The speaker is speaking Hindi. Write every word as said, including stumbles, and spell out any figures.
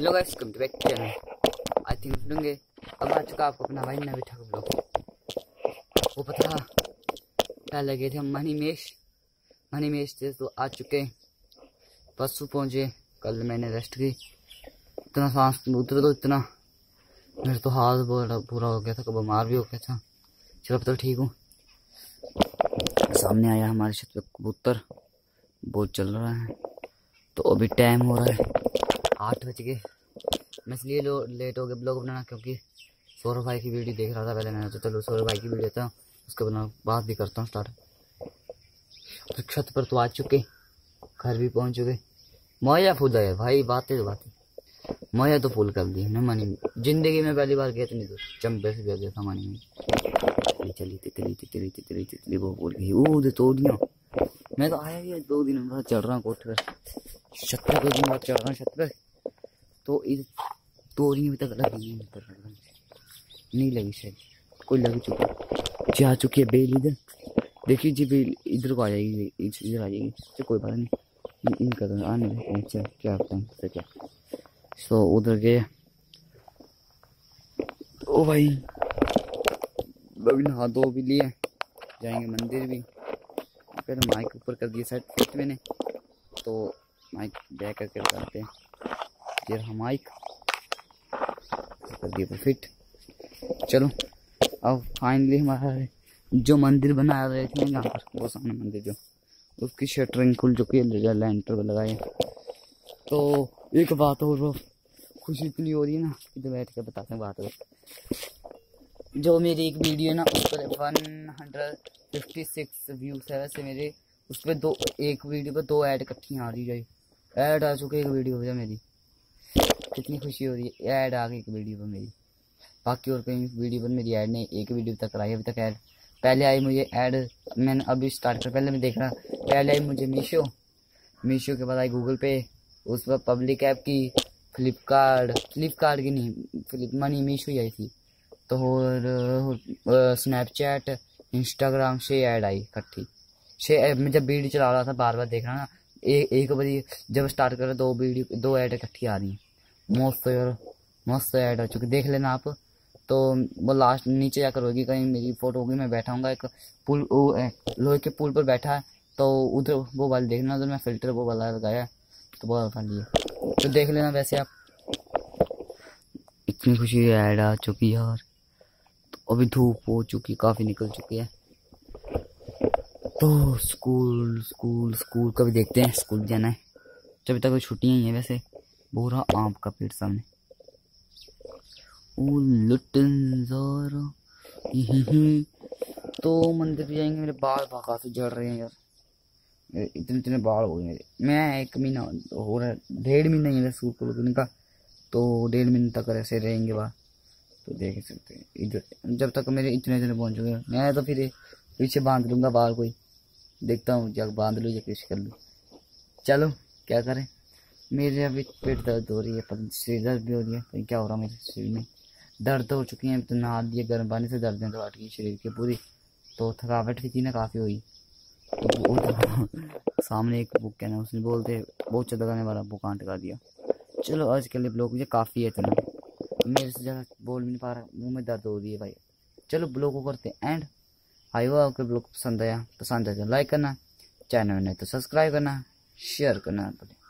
Hello guys, welcome to back channel. I think सुनेंगे अब आ चुका आपको अपना भाई नवी ठाकुर ब्लॉग। वो पता पहले गए थे हम मनी मेश मनी मेश थे तो आ चुके, परसों पहुंचे। कल मैंने रेस्ट की, इतना सांस उतर तो इतना मेरे तो हाथ बहुत बुरा हो गया था, कब बीमार भी हो गया था। चलो अब तो ठीक हूँ। सामने आया हमारे छत पे कबूतर, बहुत चल रहा है। तो अभी टाइम हो रहा है आठ बज के। मैं इसलिए लेट हो गया ब्लॉग बनाना, क्योंकि सौरभ भाई की वीडियो देख रहा था पहले मैंने। तो चलो सौरभ भाई की वीडियो था, उसके बना बात भी करता हूँ स्टार्ट। तो छत पर तो आ चुके, घर भी पहुँच चुके। मोया फूल है भाई, बातें तो बातें मोया तो फूल कर दी हमने मनी। जिंदगी में पहली बार गए थे, नहीं तो चंबे से गया था मनी में। चली तितली तितली तितली तितली वो बोल गई वो दे तोड़ियाँ। मैं तो आया ही दो दिन बाद चढ़ रहा हूँ कोठे पर, छत पे दो दिन बाद चढ़ रहा हूँ छत पे। तो इधर तोड़ियाँ भी तक लगी नहीं लगी, शायद कोई लग चुकी जा चुकी है बेल इधर। देखिए जी बेल इधर को आ जाएगी, इधर आ जाएगी। तो कोई बात नहीं, इनका तो आने देते हैं। क्या होता है क्या। सो उधर गए। ओ भाई अभी नहा दो भी लिए, जाएंगे मंदिर भी। पहले माइक ऊपर कर दिया सेट फिट मैंने, तो माइक बैक करके बताते हैं। ये रहा माइक कर दिया फिट। चलो अब फाइनली हमारा जो मंदिर बना रहे थे यहाँ पर, वो सामने मंदिर जो, उसकी शटरिंग खुल चुकी है, लेंटर लगाए। तो एक बात और खुशी इतनी हो रही है ना, इधर बैठ के बताते हैं बात और। जो मेरी एक वीडियो है ना, उस पर one hundred fifty six views है। वैसे मेरे उस पर दो, एक वीडियो पर दो ऐड इकट्ठी आ रही है। ऐड आ चुके एक वीडियो पर मेरी, कितनी खुशी हो रही है। ऐड आ गई एक वीडियो पर मेरी, बाकी और कहीं वीडियो पर मेरी ऐड नहीं। एक वीडियो तक आई अभी तक ऐड। पहले आई मुझे ऐड, मैंने अभी स्टार्ट कर पहले मैं देख रहा, पहले आई मुझे मीशो, मीशो के बाद आई गूगल पे, उस पर पब्लिक ऐप की, फ्लिपकार्ट फ्लिपकार्ट की नहीं फ्लिप मनी मीशो ही आई थी। तो और स्नैपचैट इंस्टाग्राम से ऐड आई इकट्ठी। छः मैं जब वीडियो चला रहा था बार बार देख रहा ना, ए, एक बजे जब स्टार्ट कर दो वीडियो दो ऐड इकट्ठी आ रही हैं। मस्त यार, मस्त ऐड आ चुकी, देख लेना आप। तो वो लास्ट नीचे जाकर होगी, कहीं मेरी फोटो होगी, मैं बैठा हूँ एक पुल लोहे के पुल पर बैठा है। तो उधर वो वाला देखना, उधर मैं फिल्टर वो वाला लगाया, तो वो वाला लिए तो देख लेना। वैसे आप इतनी खुशी ऐड आ चुकी यार। तो अभी धूप हो चुकी, काफ़ी निकल चुकी है। तो स्कूल स्कूल स्कूल का भी देखते हैं, स्कूल जाना है। जब तक छुट्टियां ही हैं। वैसे पूरा आम का पेड़ सामने, तो मंदिर भी जाएंगे। मेरे बाल काफी झड़ रहे हैं यार, इतने इतने बाल हो गए मेरे। मैं एक महीना हो रहा है, डेढ़ महीना ही है स्कूल खुलने का, तो डेढ़ महीने तक ऐसे रहेंगे बाल। तो देख सकते हैं इधर, जब तक मेरे इतने इतने पहुंच चुके हैं। मैं तो फिर पीछे बांध लूंगा बाल, कोई देखता हूँ जब बांध लूँ या कुछ कर लूँ। चलो क्या करें, मेरे अभी पेट दर्द हो रही है, पर सिर दर्द भी हो रही है। तो क्या हो रहा है मेरे शरीर में, दर्द हो चुकी है। तो नहा दिए गर्म पानी से, दर्द तो हट गई शरीर की पूरी। तो थकावट भी थी ना काफ़ी हुई। तो तो सामने एक बुक है ना, उसने बोलते बहुत ज़्यादा गाने वाला बुक कांट का दिया। चलो आज के लिए ब्लॉग मुझे काफ़ी है इतना, मेरे से ज़्यादा बोल भी नहीं पा रहा, मुँह में दर्द हो रही है भाई। चलो ब्लॉग को करते हैं एंड। आई हो आपके ब्लॉग पसंद आया, पसंद आया तो लाइक करना, चैनल में नहीं तो सब्सक्राइब करना, शेयर करना।